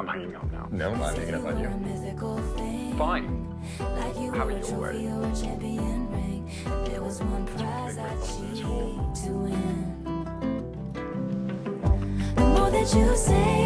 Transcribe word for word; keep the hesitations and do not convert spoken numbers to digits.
I'm hanging up now. No, I'm not hanging up on you. Fine. Have it your way. There was one prize that she to win. The more that you say